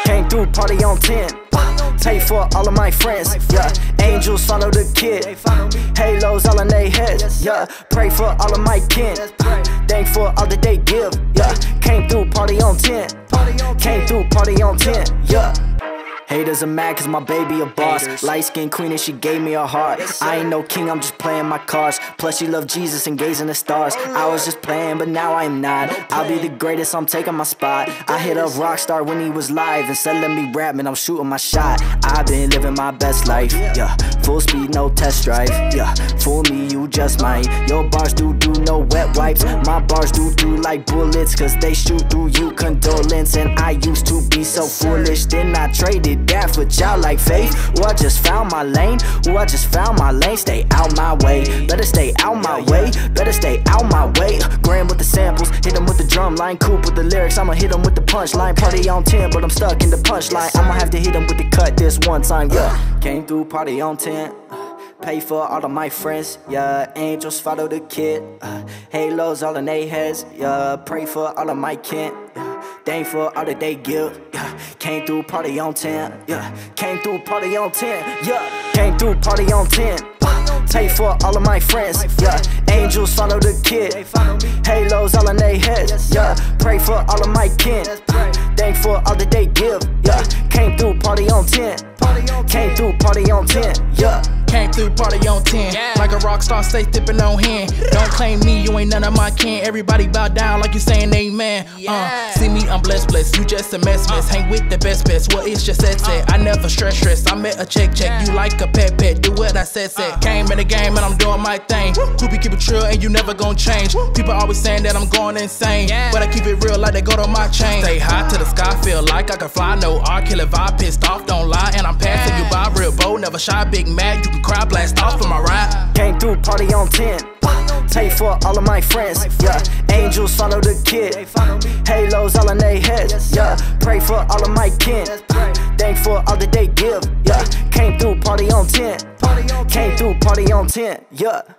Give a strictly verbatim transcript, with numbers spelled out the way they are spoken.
Came through, party on ten. Pay for all of my friends, yeah. Angels follow the kid. Halos all in they heads, yeah. Pray for all of my kin. Thank for all that they give, yeah. Came through, party on ten. Came through, party on ten, yeah. Haters are mad cause my baby a boss. Light skin queen and she gave me a heart. I ain't no king, I'm just playing my cards. Plus she loved Jesus and gazing the stars. I was just playing but now I am not. I'll be the greatest, I'm taking my spot. I hit up Rockstar when he was live and said let me rap, man, I'm shooting my shot. I've been living my best life, yeah. Full speed, no test drive, yeah. Fool me, you just might. Your bars do do, no wet wipes. My bars do do like bullets cause they shoot through you, condolence. And I used to be so foolish, then I traded that for y'all like faith. Ooh, I just found my lane. Ooh, I just found my lane. Stay out my way. Better stay out my way. Better stay out my way. Grand with the samples, hit them with the drum line. Coop with the lyrics, I'ma hit them with the punchline. Party on ten, but I'm stuck in the punchline. I'ma have to hit them with the cut this one time, yeah. Came through, party on ten. Pay for all of my friends, yeah. Angels follow the kid. uh, Halos all in they heads, yeah. Pray for all of my kin, yeah. Thank for all that they give, yeah. Came through, party on ten, yeah. Came through, party on ten, yeah. Came through, party on ten. Pay for all of my friends, yeah. Angels follow the kid. Halos all in they heads, yeah. Pray for all of my kin. Thank for all that they give, yeah. Came through, party on ten. Came through, party on ten, yeah. Came through, party on ten, yeah. Like a rock star, stay tipping on hand. Don't claim me, you ain't none of my kin. Everybody bow down like you saying amen. Yeah. Uh, see me, I'm blessed, blessed. You just a mess, mess. Hang with the best, best. Well, it's just that said. I never stress, stress. I met a check, check. You like a pet, pet. Do what I said, said. Came in the game and I'm doing my thing. Koopy, keep it true and you never gon' change. People always saying that I'm going insane, but I keep it real like they go to my chain. Stay high to the sky, feel like I can fly. No R killer vibe, pissed off, don't lie. And I'm passing you by, real bold, never shy, big mad. You can cry, blast off on my ride. Came through, party on ten. Pay for all of my friends, yeah. Angels follow the kid. Halos all in they heads, yeah. Pray for all of my kin. Thank for all that they give, yeah. Came through, party on ten. Came through, party on ten, yeah.